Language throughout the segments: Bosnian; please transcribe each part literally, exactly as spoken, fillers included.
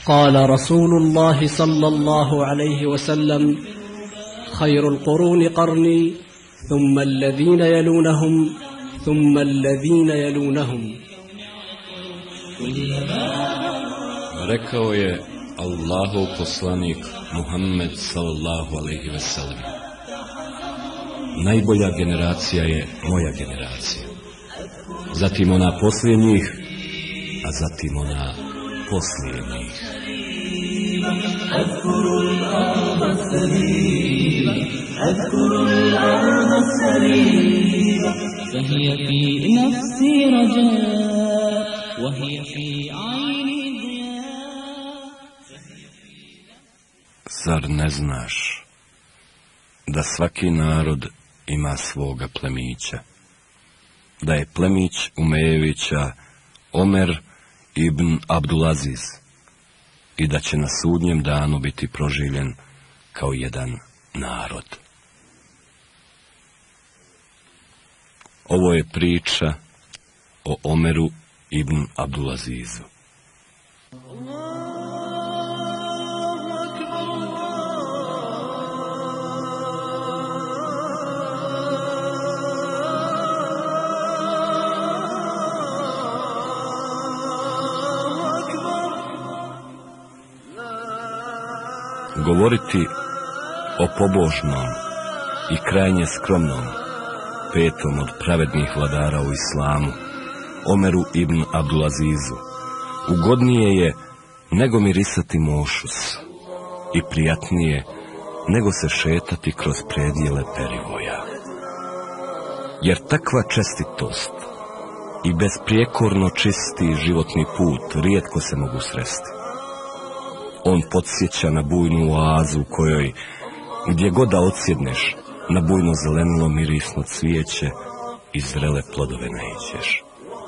قال رسول الله صلى الله عليه وسلم خير القرون قرني ثم الذين يلونهم ثم الذين يلونهم. Rekao je Allahov poslanik Muhammed sallallahu alejhi ve sellem: najbolja generacija je moja generacija, zatim ona poslije njih, a zatim ona poslije njih. فهي في نفسي رجاء وهي في عيني ضياء. Zar ne znaš da svaki narod ima svoga plemića, da je plemić Umejevića Omer ibn Abdulaziz i da će na sudnjem danu biti proživljen kao jedan narod. Ovo je priča o Omeru ibn Abdulazizu. Govoriti o pobožnom i krajnje skromnom petom od pravednih vladara u islamu, Omeru ibn Abdulazizu, ugodnije je nego mirisati mošus i prijatnije nego se šetati kroz predjele perivoja. Jer takva čestitost i besprijekorno čisti životni put rijetko se mogu sresti. On podsjeća na bujnu oazu u kojoj, gdje god da odsjedneš, na bujno zelenilo mirisno cvijeće i zrele plodove naiđeš.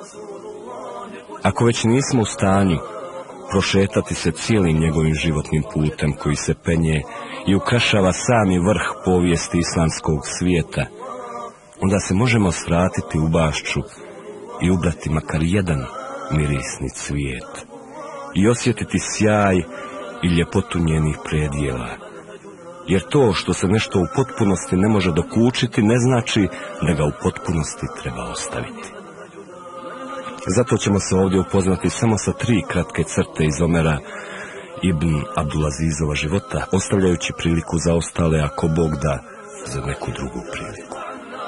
Ako već nismo u stanju prošetati se cijelim njegovim životnim putem koji se penje i ukrašava sami vrh povijesti islamskog svijeta, onda se možemo svratiti u bašču i ubrati makar jedan mirisni cvijet i osjetiti sjaj i ljepotu njenih predjela. Jer to što se nešto u potpunosti ne može dokučiti ne znači da ga u potpunosti treba ostaviti. Zato ćemo se ovdje upoznati samo sa tri kratke crte iz Omera ibn Abdulazizova života, ostavljajući priliku za ostale, ako Bog da, za neku drugu priliku.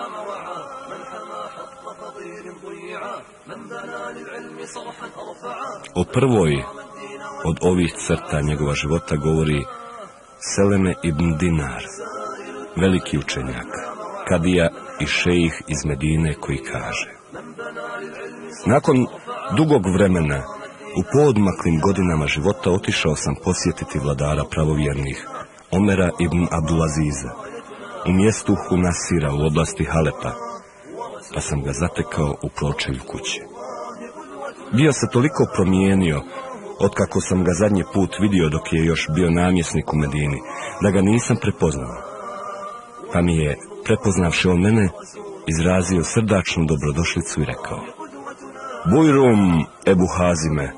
O prvoj od ovih crta njegova života govori Seleme ibn Dinar, veliki učenjak, kadija i šejih iz Medine, koji kaže: nakon dugog vremena, u poodmaklim godinama života, otišao sam posjetiti vladara pravovjernih, Omera ibn Abdulaziza, u mjestu Hunasira u oblasti Halepa, pa sam ga zatekao u pročelju kuće. Bio se toliko promijenio otkako sam ga zadnji put vidio dok je još bio namjesnik u Medini, da ga nisam prepoznao. Pa mi je, prepoznavši on mene, izrazio srdačnu dobrodošlicu i rekao: Bujrum, Ebu Hazime.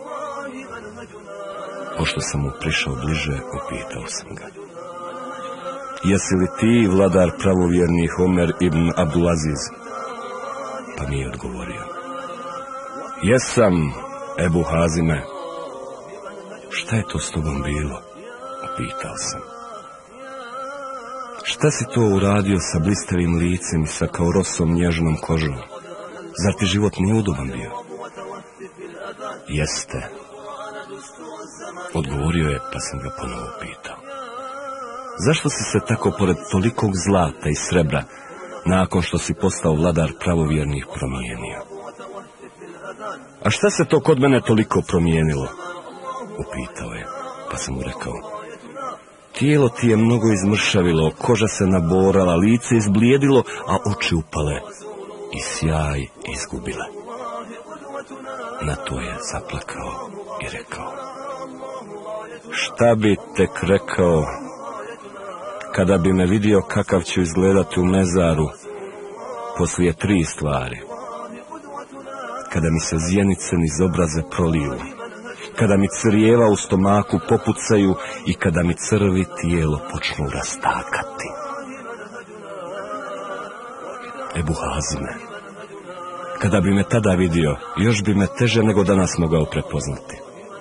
Pošto sam mu prišao bliže, upitao sam ga: jesi li ti vladar pravovjernih Omer ibn Abdulaziz? Pa mi je odgovorio: jesam, Ebu Hazime. Šta je to s tobom bilo? Upitao sam. Šta si to uradio sa blistavim licem i sa kao rosom nježnom kožom? Zar ti život nije udoban bio? Jeste, odgovorio je, pa sam ga ponovo pitao: zašto si se tako pored tolikog zlata i srebra, nakon što si postao vladar pravovjernih, promijenio? A šta se to kod mene toliko promijenilo? Upitao je, pa sam mu rekao: tijelo ti je mnogo izmršavilo, koža se naborala, lice izblijedilo, a oči upale i sjaj izgubile. Na to je zaplakao i rekao: šta bi tek rekao kada bi me vidio kakav ću izgledati u mezaru poslije tri stvari: kada mi se zjenice niz obraze proliju, kada mi crijeva u stomaku popucaju i kada mi crvi tijelo počnu rastakati. Ebu Hazime, kada bi me tada vidio, još bi me teže nego danas mogao prepoznati.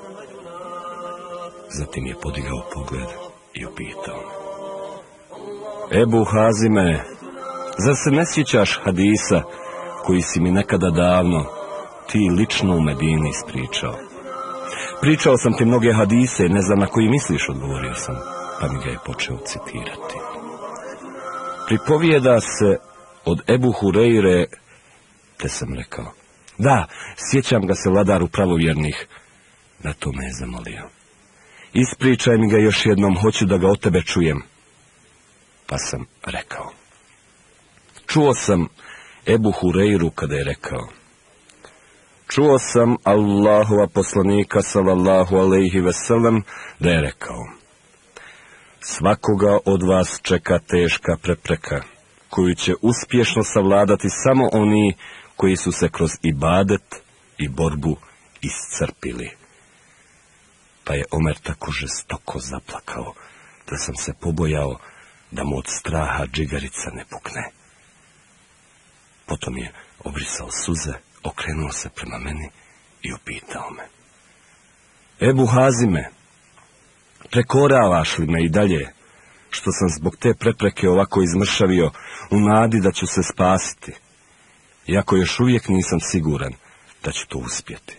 Zatim je podigao pogled i upitao: Ebu Hazime, zar se ne sjećaš hadisa koji si mi nekada davno ti lično u Medini ispričao? Pričao sam ti mnoge hadise, ne znam na koji misliš, odgovorio sam, pa mi ga je počeo citirati. Pripovijeda se od Ebu Hureyre, te sam rekao: da, sjećam ga se vladaru pravovjernih. Na to me je zamolio: ispričaj mi ga još jednom, hoću da ga od tebe čujem. Pa sam rekao: čuo sam Ebu Hureyru kada je rekao: čuo sam Allahova poslanika sallallahu alejhi ve sellem da je rekao: svakoga od vas čeka teška prepreka, koju će uspješno savladati samo oni koji su se kroz ibadet i borbu iscrpili. Pa je Omer tako žestoko zaplakao da sam se pobojao da mu od straha džigerica ne pukne. Potom je obrisao suze, okrenuo se prema meni i upitao me: Ebu Hazime, prekoravaš li me i dalje, što sam zbog te prepreke ovako izmršavio u nadi da ću se spasiti, iako još uvijek nisam siguran da ću to uspjeti?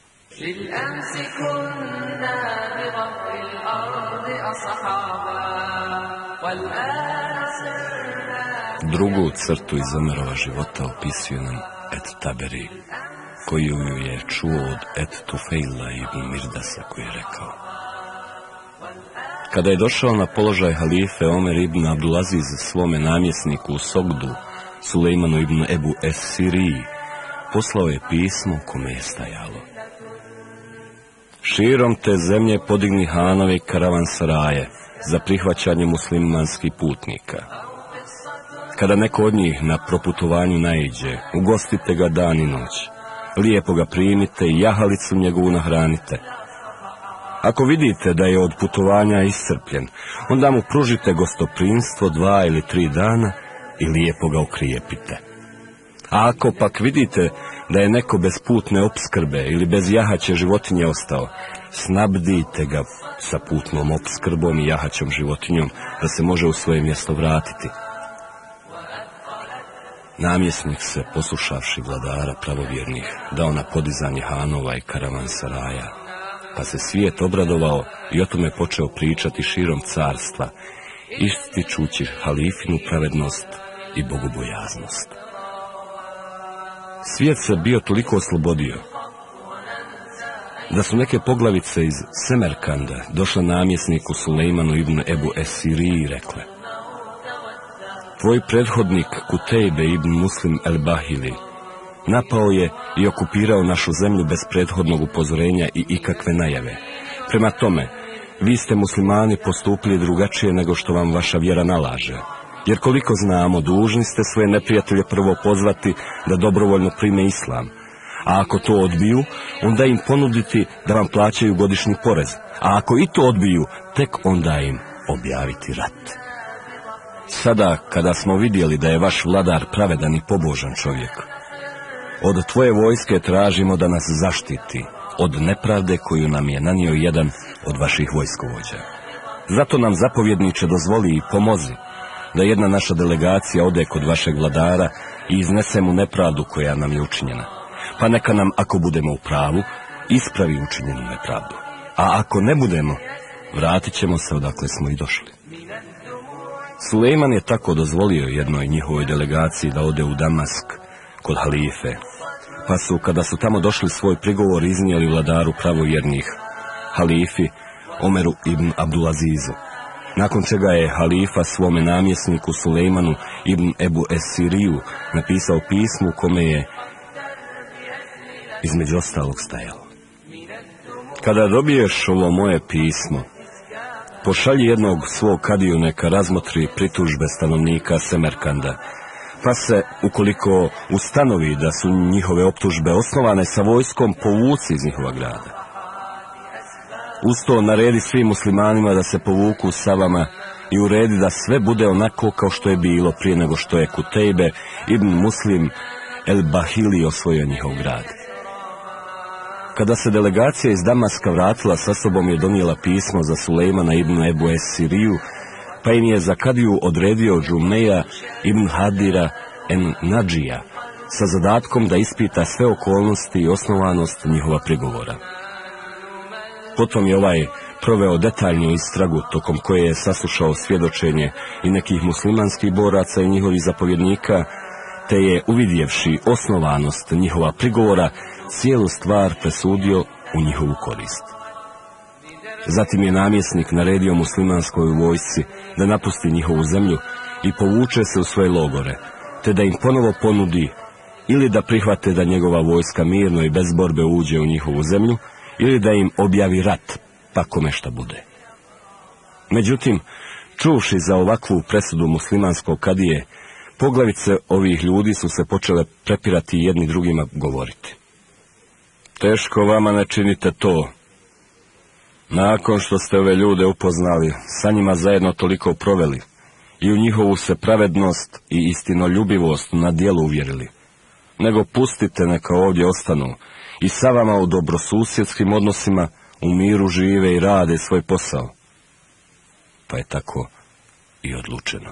Drugu crtu iz Omerova života opisuje nam Et Taberi, koji ju je čuo od Et Tufejla ibn Mirdasa, koji je rekao: kada je došao na položaj halife, Omer ibn Abdulaziz svome namjesniku u Sogdu, Sulejmanu ibn Ebu Es-Siriji, poslao je pismo kome je stajalo: širom te zemlje podigni hanove i karavansaraje za prihvaćanje muslimanskih putnika. Kada neko od njih na proputovanju naiđe, ugostite ga dan i noć, lijepo ga primite i jahalicu njegovu nahranite. Ako vidite da je od putovanja iscrpljen, onda mu pružite gostoprimstvo dva ili tri dana i lijepo ga okrijepite. A ako pak vidite da je neko bez putne opskrbe ili bez jahaće životinje ostao, snabdite ga sa putnom opskrbom i jahaćom životinjom da se može u svoje mjesto vratiti. Namjesnik se, poslušavši vladara pravovjernih, dao na podizanje hanova i karavansaraja, pa se svijet obradovao i o tome počeo pričati širom carstva, ističući halifinu pravednost i bogobojaznost. Svijet se bio toliko oslobodio da su neke poglavice iz Semerkanda došle namjesniku Sulejmanu ibn Ebu Es-Siriji i rekle: tvoj prethodnik Kutejbe ibn Muslim el-Bahili napao je i okupirao našu zemlju bez prethodnog upozorenja i ikakve najave. Prema tome, vi ste muslimani postupili drugačije nego što vam vaša vjera nalaže. Jer koliko znamo, dužni ste svoje neprijatelje prvo pozvati da dobrovoljno prime islam. A ako to odbiju, onda im ponuditi da vam plaćaju godišnji porez. A ako i to odbiju, tek onda im objaviti rat. Sada, kada smo vidjeli da je vaš vladar pravedan i pobožan čovjek, od tvoje vojske tražimo da nas zaštiti od nepravde koju nam je nanio jedan od vaših vojskovođa. Zato nam, zapovjedniče, dozvoli i pomozi da jedna naša delegacija ode kod vašeg vladara i iznese mu nepravdu koja nam je učinjena. Pa neka nam, ako budemo u pravu, ispravi učinjenu nepravdu. A ako ne budemo, vratit ćemo se odakle smo i došli. Sulejman je tako dozvolio jednoj njihovoj delegaciji da ode u Damask kod halife, pa su, kada su tamo došli, svoj prigovor iznijeli vladaru pravovjernih, halifi Omeru ibn Abdulazizu. Nakon čega je halifa svome namjesniku Sulejmanu ibn Ebu Es-Siriju napisao pismo u kome je između ostalog stajalo: kada dobiješ ovo moje pismo, pošalji jednog svog kadiju neka razmotri pritužbe stanovnika Semerkanda, pa se, ukoliko ustanovi da su njihove optužbe osnovane, sa vojskom povuci iz njihova grada. Uz to naredi svim muslimanima da se povuku sa vama i uredi da sve bude onako kao što je bilo prije nego što je Kutejbe ibn Muslim el-Bahili osvojio njihov grad. Kada se delegacija iz Damaska vratila, sa sobom je donijela pismo za Sulejmana ibn Ebu Es-Siriju, pa im je za kadiju odredio Džumeja ibn Hadira en Nadžija sa zadatkom da ispita sve okolnosti i osnovanost njihova prigovora. Potom je ovaj proveo detaljnu istragu tokom koje je saslušao svjedočenje i nekih muslimanskih boraca i njihovih zapovjednika, te je, uvidjevši osnovanost njihova prigovora, cijelu stvar presudio u njihovu korist. Zatim je namjesnik naredio muslimanskoj vojsci da napusti njihovu zemlju i povuče se u svoje logore, te da im ponovo ponudi ili da prihvate da njegova vojska mirno i bez borbe uđe u njihovu zemlju, ili da im objavi rat, pa kome šta bude. Međutim, čuvši za ovakvu presudu muslimanskog kadije, poglavice ovih ljudi su se počele prepirati jedni drugima govoriti. Teško vama ne činite to. Nakon što ste ove ljude upoznali, sa njima zajedno toliko proveli i u njihovu se pravednost i istinoljubivost na djelu uvjerili, nego pustite neka ovdje ostanu i sa vama u dobrosusjedskim odnosima u miru žive i rade svoj posao. Pa je tako i odlučeno.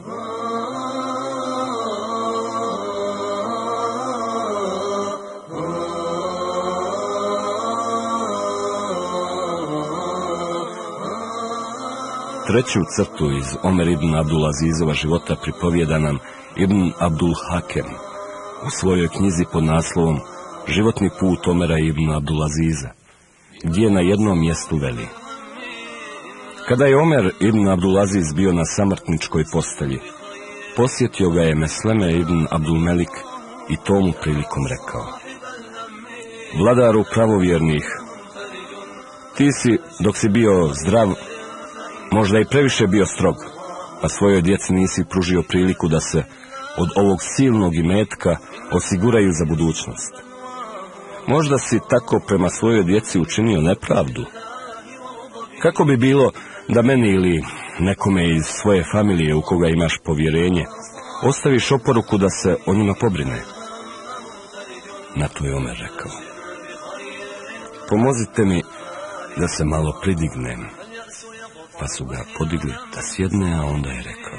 Treću crtu iz Omer ibn Abdul Azizova života pripovijeda nam Ibn Abdul Hakem u svojoj knjizi pod naslovom Životni put Omera ibn Abdul Aziza, gdje na jednom mjestu veli: kada je Omer ibn Abdul Aziz bio na samrtničkoj postelji, posjetio ga je Mesleme ibn Abdul Melik i tomu prilikom rekao: vladaru pravovjernih, ti si, dok si bio zdrav, možda i previše bio strog, a svojoj djeci nisi pružio priliku da se od ovog silnog imetka osiguraju za budućnost. Možda si tako prema svojoj djeci učinio nepravdu. Kako bi bilo da meni ili nekome iz svoje familije u koga imaš povjerenje ostaviš oporuku da se o njima pobrine? Na to je Omer rekao: pomozite mi da se malo pridignem. Pa su ga podigli da sjedne, a onda je rekao: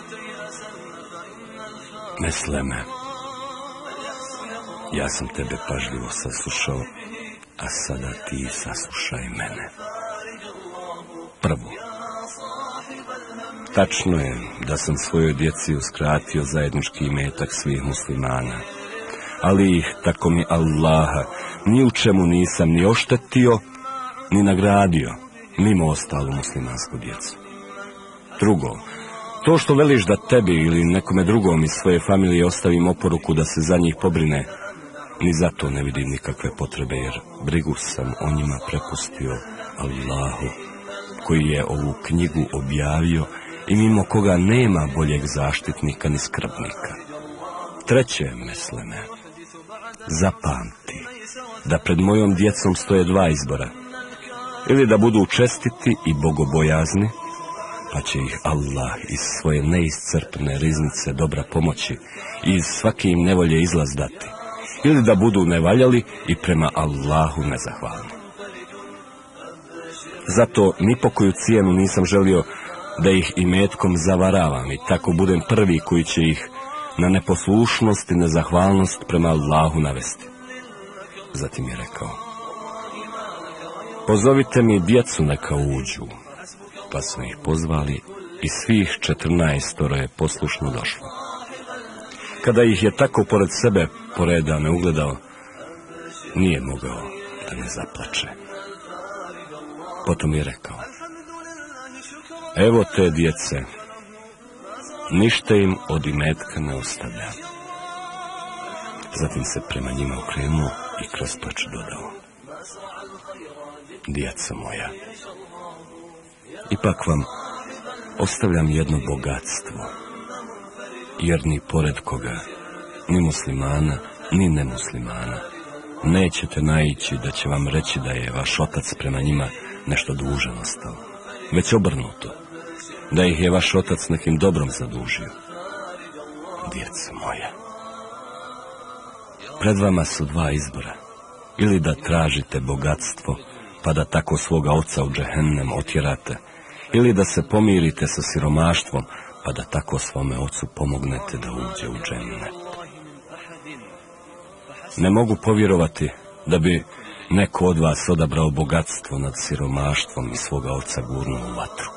Mesleme, ja sam tebe pažljivo saslušao, a sada ti saslušaj mene. Prvo, tačno je da sam svojoj djeci uskratio zajednički imetak svih muslimana, ali ih, tako mi Allaha, ni u čemu nisam ni oštetio, ni nagradio, mimo ostalu muslimansku djecu. Drugo, to što veliš da tebi ili nekome drugom iz svoje familije ostavim oporuku da se za njih pobrine, ni za to ne vidim nikakve potrebe, jer brigu sam o njima prepustio Allahu, koji je ovu knjigu objavio i mimo koga nema boljeg zaštitnika ni skrbnika. Treće, Mesleme, zapamti da pred mojom djecom stoje dva izbora: ili da budu čestiti i bogobojazni, pa će ih Allah iz svoje neiscrpne riznice dobra pomoći i iz svake im nevolje izlaz dati, ili da budu nevaljali i prema Allahu nezahvalni. Zato ni po koju cijenu nisam želio da ih imetkom zavaravam i tako budem prvi koji će ih na neposlušnost i nezahvalnost prema Allahu navesti. Zatim je rekao: pozovite mi djecu neka uđu. Pa su ih pozvali i svih četrnaestoro je poslušno došlo. Kada ih je tako pored sebe poredane ugledao, nije mogao da ne zaplače. Potom je rekao: evo te djece, ništa im od imetka ne ostavlja. Zatim se prema njima okrenuo i kroz plač dodao: djeco moja, ipak vam ostavljam jedno bogatstvo, jer ni pored koga, ni muslimana, ni nemuslimana, nećete naići da će vam reći da je vaš otac prema njima nešto dužan ostao, već obrnuto, da ih je vaš otac nekim dobrom zadužio. Djeco moja, pred vama su dva izbora, ili da tražite bogatstvo, pa da tako svoga oca u džehennem otjerate, ili da se pomirite sa siromaštvom, pa da tako svome ocu pomognete da uđe u džennet. Ne mogu povjerovati da bi neko od vas odabrao bogatstvo nad siromaštvom i svoga oca gurnuo u vatru.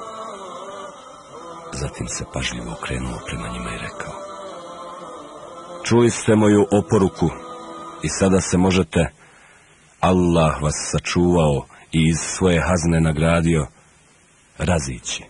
Zatim se pažljivo okrenuo prema njima i rekao: čuli ste moju oporuku i sada se možete, Allah vas sačuvao i iz svoje hazne nagradio, razići.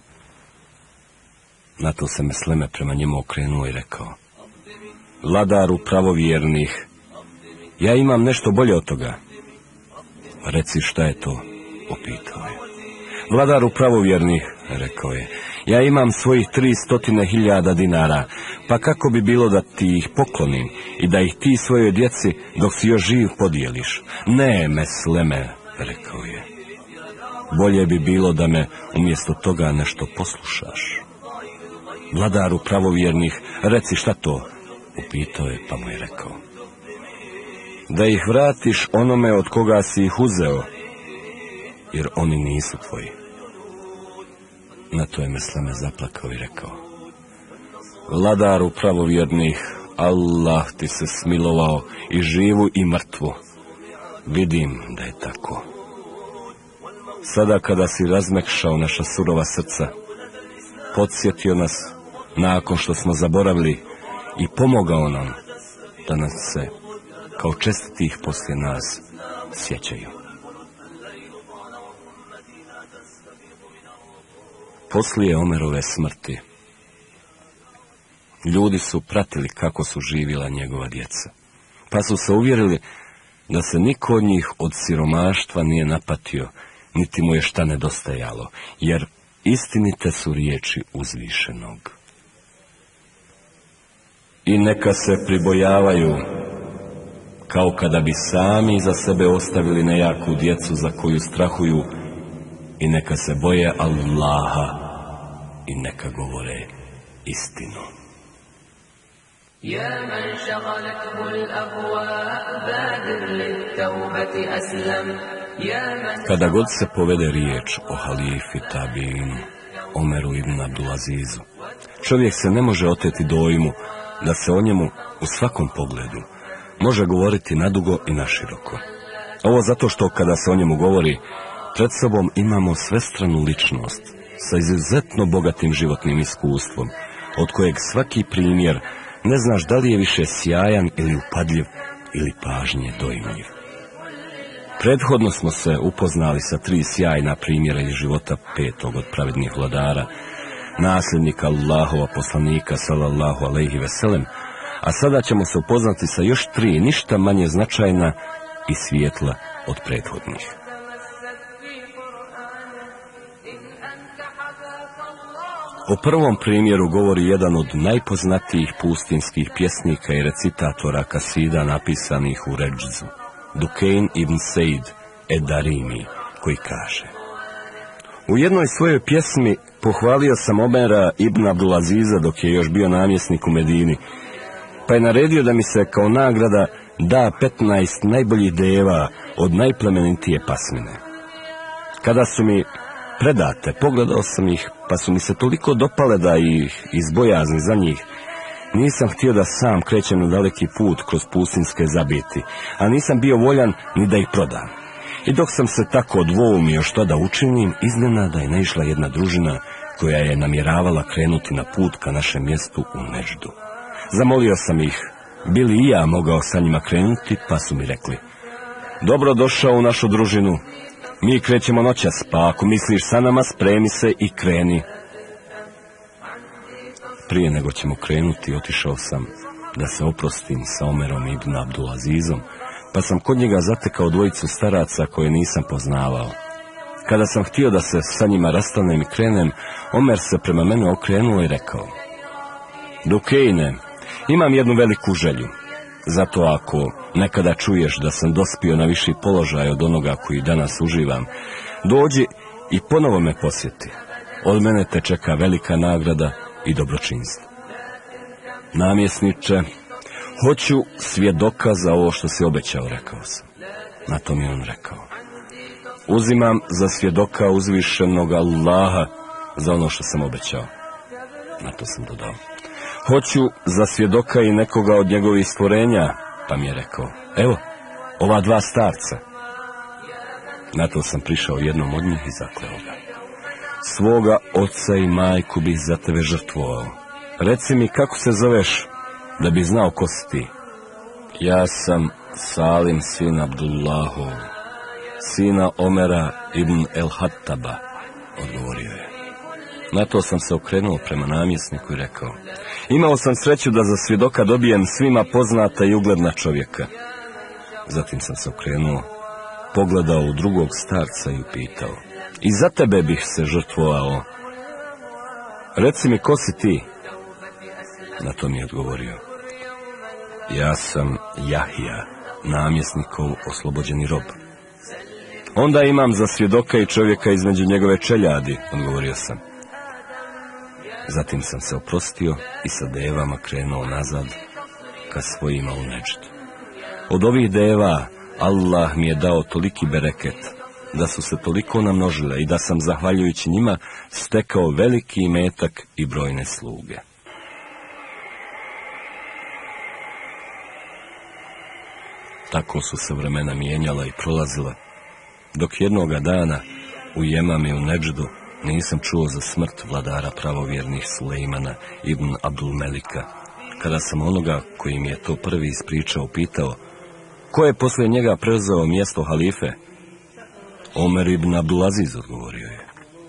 Na to se Mesleme prema njemu okrenuo i rekao: vladaru pravovjernih, ja imam nešto bolje od toga. Reci šta je to, opitao je. Vladaru pravovjernih, rekao je, ja imam svojih tri stotine hiljada dinara, pa kako bi bilo da ti ih poklonim i da ih ti svojoj djeci dok si još živ podijeliš? Ne, Mesleme, rekao je, bolje bi bilo da me umjesto toga nešto poslušaš. Vladaru pravovjernih, reci šta to, upitao je, pa mu je rekao: da ih vratiš onome od koga si ih uzeo, jer oni nisu tvoji. Na to je Mesleme zaplakao i rekao: vladaru pravovjernih, Allah ti se smilovao i živu i mrtvu. Vidim da je tako. Sada kada si razmekšao naša surova srca, podsjetio nas nakon što smo zaboravili i pomogao nam da nas se kao čestitih poslije nas sjećaju. Poslije Omerove smrti, ljudi su pratili kako su živjela njegova djeca, pa su se uvjerili da se niko od njih od siromaštva nije napatio, niti mu je šta nedostajalo, jer istinite su riječi uzvišenog. I neka se pribojavaju, kao kada bi sami za sebe ostavili nejaku djecu za koju strahuju, i neka se boje Allaha i neka govore istinu. يا من شغلته الأهواء بادر للتوبة أسلم. Kada god se povede riječ o halifi Tabiinu, Omeru ibn Abdulazizu, čovjek se ne može oteti dojmu da se o njemu u svakom pogledu može govoriti nadugo i naširoko. Ovo zato što kada se o njemu govori, pred sobom imamo svestranu ličnost sa izuzetno bogatim životnim iskustvom, od kojeg svaki primjer ne znaš da li je više sjajan ili upadljiv ili pažnje dojmljiv. Prethodno smo se upoznali sa tri sjajna primjera iz života petog od pravednih vladara, nasljednika Allahova poslanika sallallahu alejhi ve sellem, a sada ćemo se upoznati sa još tri ništa manje značajna i svijetla od prethodnih. O prvom primjeru govori jedan od najpoznatijih pustinskih pjesnika i recitatora kasida napisanih u Redžzu, Dukein ibn Sejd ed-Darimi, koji kaže: u jednoj svojoj pjesmi pohvalio sam Omera ibn Abdulaziza dok je još bio namjesnik u Medini, pa je naredio da mi se kao nagrada da petnaest najboljih deva od najplemenitije pasmine. Kada su mi predate, pogledao sam ih, pa su mi se toliko dopale da ih iz bojazni za njih nisam htio da sam krećem na daleki put kroz pustinske zabiti, a nisam bio voljan ni da ih prodam. I dok sam se tako dvoumio što da učinim, iznenada je naišla jedna družina koja je namjeravala krenuti na put ka našem mjestu u Neždu. Zamolio sam ih, bi li i ja mogao sa njima krenuti, pa su mi rekli: dobro došao u našu družinu, mi krećemo noćas, pa ako misliš sa nama, spremi se i kreni. Prije nego ćemo krenuti, otišao sam da se oprostim sa Omerom ibn Abdulazizom, pa sam kod njega zatekao dvojicu staraca koje nisam poznavao. Kada sam htio da se sa njima rastanem i krenem, Omer se prema mene okrenuo i rekao: Dukeine, imam jednu veliku želju. Zato ako nekada čuješ da sam dospio na viši položaj od onoga koji danas uživam, Dođi i ponovo me posjeti. Od mene te čeka velika nagrada i dobročinstvo. Namjesniče, hoću svjedoka za ovo što si obećao, rekao sam. Na to mi on rekao: uzimam za svjedoka uzvišenog Allaha za ono što sam obećao. Na to sam dodao: hoću za svjedoka i nekoga od njegovih stvorenja. Pa mi je rekao: evo, ova dva starca. Na to sam prišao jednom od njih i zakleo ga: svoga oca i majku bih za tebe žrtvovao. Reci mi, kako se zoveš, da bi znao ko si ti. Ja sam Salim, sin Abdullahov, sina Omera ibn el-Hattaba, odgovorio je. Na to sam se okrenuo prema namjesniku i rekao: imao sam sreću da za svjedoka dobijem svima poznata i ugledna čovjeka. Zatim sam se okrenuo, pogledao u drugog starca i upitao: i za tebe bih se žrtvovao. Reci mi, ko si ti? Na to mi je odgovorio: ja sam Jahija, namjesnikov oslobođeni rob. Onda imam za svjedoka i čovjeka između njegove čeljadi, odgovorio sam. Zatim sam se oprostio i sa devama krenuo nazad ka svojima u Neđd. Od ovih deva Allah mi je dao toliki bereket da su se toliko namnožile i da sam, zahvaljujući njima, stekao veliki imetak i brojne sluge. Tako su se vremena mijenjala i prolazila, dok jednoga dana u Jemami u Neđdu nisam čuo za smrt vladara pravovjernih Sulejmana ibn Abdul Melika, kada sam onoga koji mi je to prvi ispričao pitao: ko je poslije njega preuzeo mjesto halife? Omer ibn Abdulaziz, odgovorio je.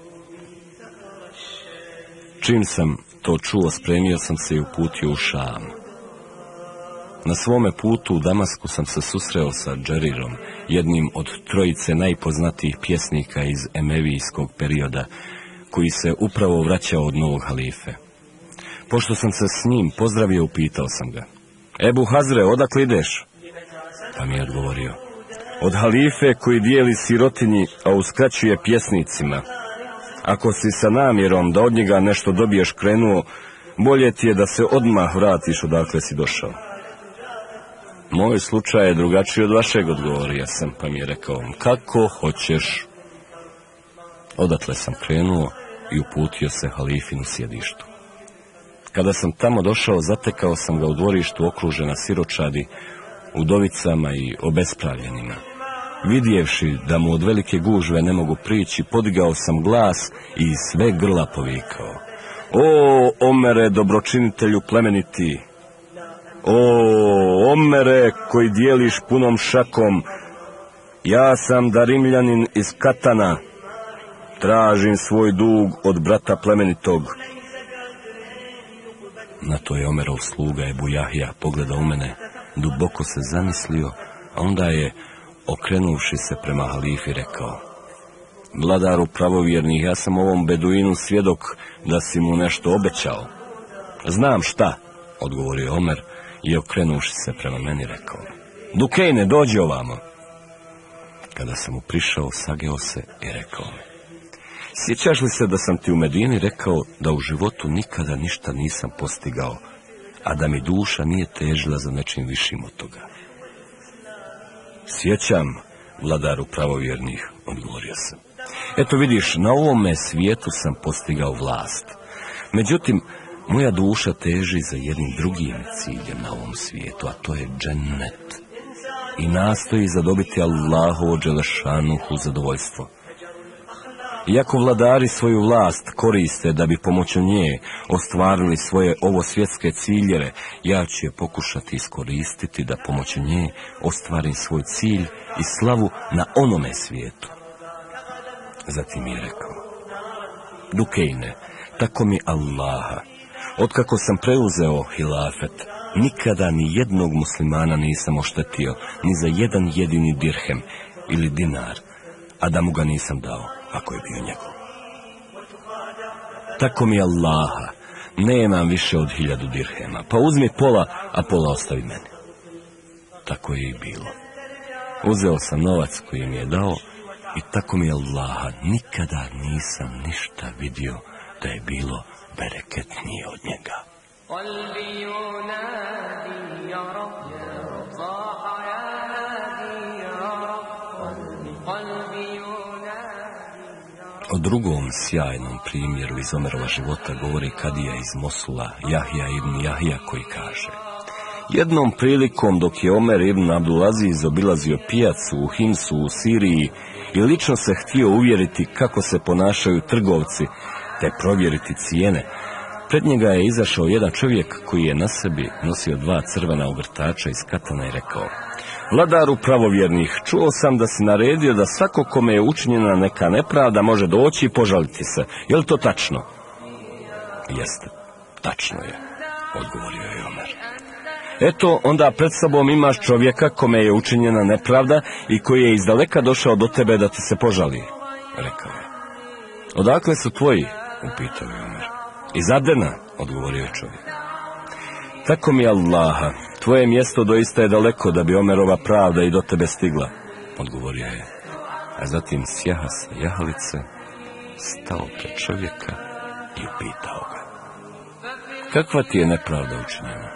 Čim sam to čuo, spremio sam se i uputio u Šam. Na svome putu u Damasku sam se susreo sa Džerirom, jednim od trojice najpoznatijih pjesnika iz emevijskog perioda, koji se upravo vraćao od novog halife. Pošto sam se s njim pozdravio, upitao sam ga: Ebu Hazre, odakle ideš? Pa mi je odgovorio: od halife koji dijeli sirotinji, a uskraćuje pjesnicima. Ako si sa namjerom da od njega nešto dobiješ krenuo, bolje ti je da se odmah vratiš odakle si došao. Moj slučaj je drugačiji od vašeg, odgovorio sam, pa mi je rekao: kako hoćeš. Odatle sam krenuo i uputio se halifinu sjedištu. Kada sam tamo došao, zatekao sam ga u dvorištu okružena siročadi, udovicama i obespravljenima. Vidjevši da mu od velike gužve ne mogu prići, podigao sam glas i sve grla povikao: o, Omere, dobročinitelju plemeniti! O, Omere, koji dijeliš punom šakom! Ja sam Darimljanin iz Katana, tražim svoj dug od brata plemenitog. Na to je Omerov sluga Ebu Jahja pogledao u mene, duboko se zamislio, a onda je, okrenuvši se prema halifi, rekao: vladaru pravovjernih, ja sam ovom beduinu svjedok da si mu nešto obećao. Znam šta, odgovorio Omer i, okrenuvši se prema meni, rekao: Dukejne, dođi ovamo. Kada sam mu prišao, sageo se i rekao mi: sjećaš li se da sam ti u Medini rekao da u životu nikada ništa nisam postigao, a da mi duša nije težila za nečim višim od toga? Sjećam, vladaru pravovjernih, odgovorio sam. Eto vidiš, na ovome svijetu sam postigao vlast. Međutim, moja duša teži za jednim drugim ciljem na ovom svijetu, a to je džennet. I nastoji zadobiti Allahovo dželešanuhu zadovoljstvo. Iako vladari svoju vlast koriste da bi pomoću nje ostvarili svoje ovo svjetske ciljeve, ja ću je pokušati iskoristiti da pomoću nje ostvarim svoj cilj i slavu na onome svijetu. Zatim je rekao: Dukejne, tako mi Allaha, otkako sam preuzeo hilafet, nikada ni jednog muslimana nisam oštetio ni za jedan jedini dirhem ili dinar, a da mu ga nisam dao, ako je bio njegov. Tako mi Allaha, nemam više od hiljadu dirhema, pa uzmi pola, a pola ostavi meni. Tako je i bilo. Uzeo sam novac koji mi je dao I tako mi Allaha, nikada nisam ništa vidio da je bilo bereketnije od njega. O drugom sjajnom primjeru iz Omerova života govori kadija iz Mosula, Jahja ibn Jahja, koji kaže: jednom prilikom dok je Omer ibn Abdulaziz obilazio pijacu u Himsu u Siriji i lično se htio uvjeriti kako se ponašaju trgovci te provjeriti cijene, pred njega je izašao jedan čovjek koji je na sebi nosio dva crvena ogrtača iz katana i rekao: vladaru pravovjernih, čuo sam da si naredio da svako kome je učinjena neka nepravda može doći i požaliti se. Je li to tačno? Jeste, tačno je, odgovorio je Omer. Eto, onda pred sobom imaš čovjeka kome je učinjena nepravda i koji je izdaleka došao do tebe da ti se požali, rekao je. Odakle su tvoji? Upitao je Omer. Iz Adena, odgovorio je čovjek. Tako mi Allaha, tvoje mjesto doista je daleko da bi Omerova pravda i do tebe stigla, odgovorio je. A zatim sjaha sa jahalice, stao pred čovjeka i upitao ga: kakva ti je nepravda učinjena?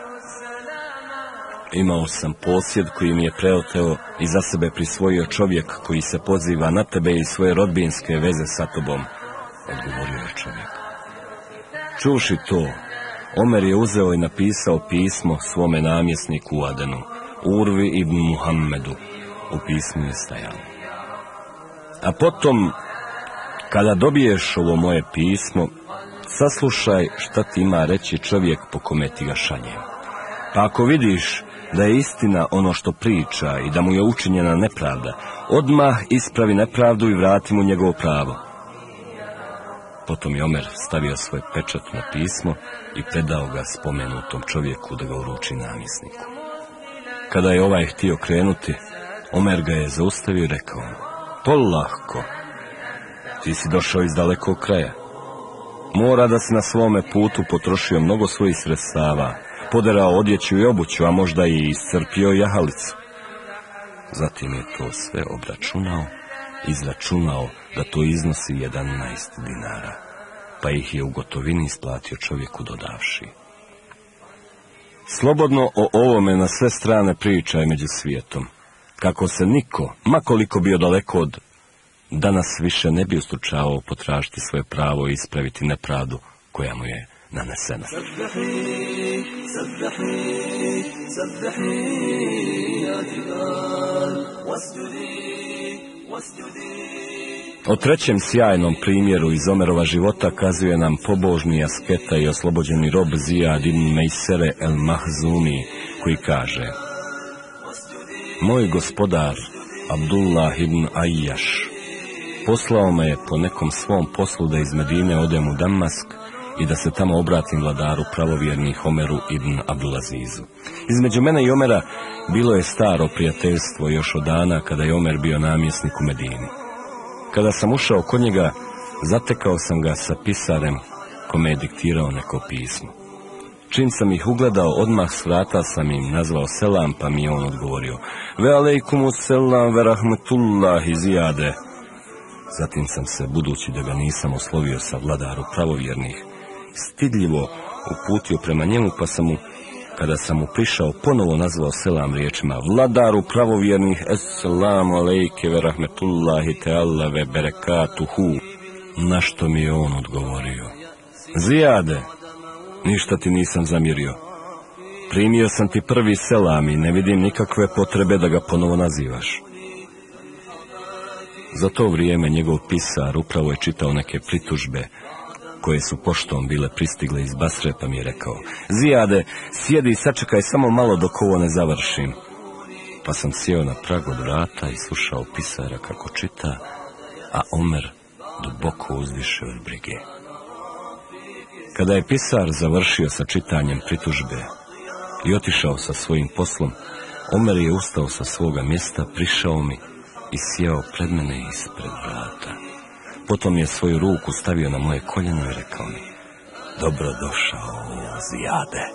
Imao sam posjed koji mi je preoteo i za sebe prisvojio čovjek koji se poziva na tebe i svoje rodbinske veze sa tobom, odgovorio je čovjek. Čuvši to, Omer je uzeo i napisao pismo svome namjesniku u Adenu, Urvi ibn Muhammedu. U pismu je stajalo: a potom, kada dobiješ ovo moje pismo, saslušaj šta ti ima reći čovjek po kome ti ga šaljem. Pa ako vidiš da je istina ono što priča i da mu je učinjena nepravda, odmah ispravi nepravdu i vrati mu njegovo pravo. Potom je Omer stavio svoj pečat na pismo i predao ga spomenutom čovjeku da ga uruči namjesniku. Kada je ovaj htio krenuti, Omer ga je zaustavio i rekao: polahko, ti si došao iz dalekog kraja. Mora da si na svome putu potrošio mnogo svojih sredstava, poderao odjeću i obuću, a možda i iscrpio jahalicu. Zatim je to sve obračunao, izračunao da to iznosi jedanaest dinara, pa ih je u gotovini isplatio čovjeku dodavši: slobodno o ovome na sve strane pričaj među svijetom, kako se niko, makoliko bio daleko od, danas više ne bi ustručavao potražiti svoje pravo i ispraviti nepravdu koja mu je nanesena. O trećem sjajnom primjeru iz Omerova života kazuje nam pobožni asketa i oslobođeni rob Zijad ibn Mejsere el Mahzumi, koji kaže: moj gospodar Abdullah ibn Ajjaš poslao me je po nekom svom poslu da iz Medine odem u Damask i da se tamo obratim vladaru pravovjernih Omeru ibn Abdulazizu. Između mene i Omera bilo je staro prijateljstvo još od dana kada je Omer bio namjesnik u Medini. Kada sam ušao kod njega, zatekao sam ga sa pisarem kome je diktirao neko pismo. Čim sam ih ugledao, odmah s vrata sam im nazvao selam, pa mi je on odgovorio: ve alejkumu selam ve rahmetullahi Zijade. Zatim sam se, budući da ga nisam oslovio sa vladaru pravovjernih, stidljivo uputio prema njemu, pa sam mu, kada sam mu prišao, ponovo nazvao selam riječima: vladaru pravovjernih, esselamu alejke ve rahmetullahi teala ve berekatuhu. Na što mi je on odgovorio: Zijade, ništa ti nisam zamjerio. Primio sam ti prvi selam i ne vidim nikakve potrebe da ga ponovo nazivaš. Za to vrijeme njegov pisar upravo je čitao neke pritužbe koje su poštom bile pristigle iz Basre, pa mi je rekao: Zijade, sjedi i sačekaj samo malo dok ovo ne završim. Pa sam sjeo na prag od vrata i slušao pisara kako čita, a Omer duboko uzdiše od brige. Kada je pisar završio sa čitanjem pritužbe i otišao sa svojim poslom, Omer je ustao sa svoga mjesta, prišao mi i sjeo pred mene ispred vrata. Potom je svoju ruku stavio na moje koljeno i rekao mi: dobro došao, Zijade.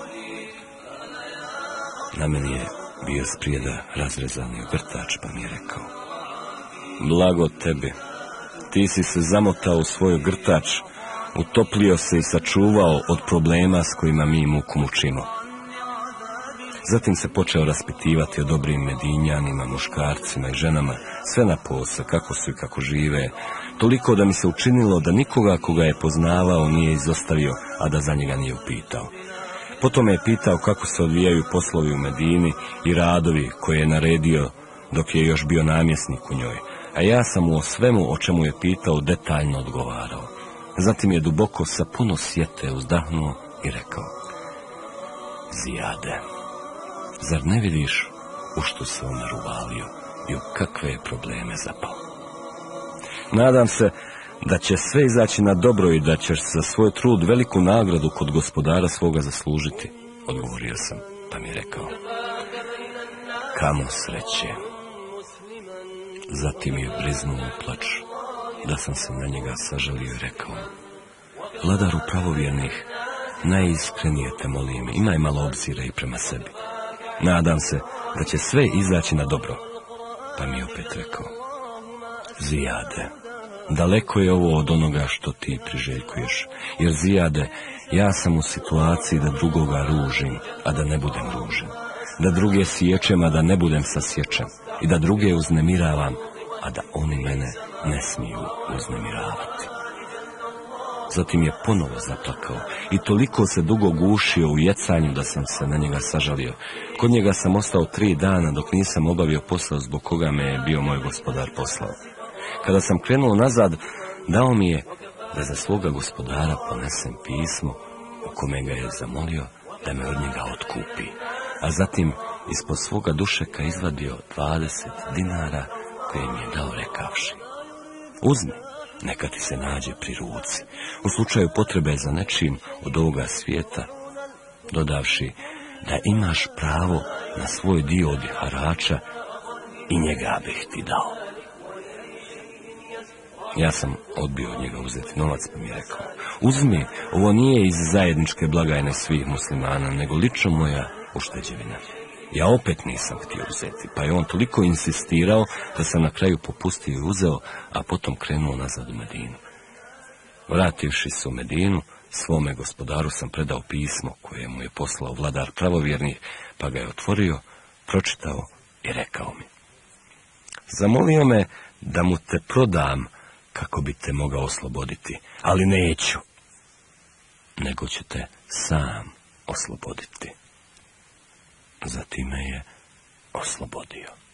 Na meni je bio sprijeda razrezani ogrtač, pa mi je rekao: Blago tebi, ti si se zamotao u svoj grtač, utoplio se i sačuvao od problema s kojima mi muku mučimo. Zatim se počeo raspitivati o dobrim Medinjanima, muškarcima i ženama, sve na posle, kako su i kako žive, toliko da mi se učinilo da nikoga koga je poznavao nije izostavio, a da za njega nije upitao. Potom me je pitao kako se odvijaju poslovi u Medini i radovi koje je naredio dok je još bio namjesnik u njoj, a ja sam mu o svemu o čemu je pitao detaljno odgovarao. Zatim je duboko sa puno sjete uzdahnuo i rekao: Zijade, zar ne vidiš u što se Omer uvalio i u kakve je probleme zapao? Nadam se da će sve izaći na dobro i da ćeš za svoj trud veliku nagradu kod gospodara svoga zaslužiti, odgovorio sam, pa mi je rekao: kamo sreće. Zatim je briznuo u plač, da sam se na njega sažalio i rekao: vladaru pravovjernih, najiskrenije te molim, imaj malo obzira i prema sebi. Nadam se da će sve izaći na dobro. Pa mi opet rekao: Zijade, daleko je ovo od onoga što ti priželjkuješ, jer Zijade, ja sam u situaciji da drugoga ružim, a da ne budem ružen, da druge sječem, a da ne budem sasječen, i da druge uznemiravam, a da oni mene ne smiju uznemiravati. Zatim je ponovo zaplakao i toliko se dugo gušio u jecanju da sam se na njega sažalio. Kod njega sam ostao tri dana dok nisam obavio posao zbog koga me je bio moj gospodar poslao. Kada sam krenuo nazad, dao mi je da za svoga gospodara ponesem pismo u kome ga je zamolio da me od njega otkupi, a zatim ispod svoga dušeka izvadio dvadeset dinara koje mi je dao rekavši: uzmi, neka ti se nađe pri ruci, u slučaju potrebe za nečim od ovoga svijeta, dodavši da imaš pravo na svoj dio od harača i njega bih ti dao. Ja sam odbio od njega uzeti novac, pa mi je rekao: uzmi, ovo nije iz zajedničke blagajne svih muslimana, nego lično moja ušteđevina. Ja opet nisam htio uzeti, pa je on toliko insistirao da sam na kraju popustio i uzeo, a potom krenuo nazad u Medinu. Vrativši se u Medinu, svome gospodaru sam predao pismo koje mu je poslao vladar pravovjernih, pa ga je otvorio, pročitao i rekao mi: zamolio me da mu te prodam kako bi te mogao osloboditi, ali neću, nego ću te sam osloboditi. Zatim me je oslobodio.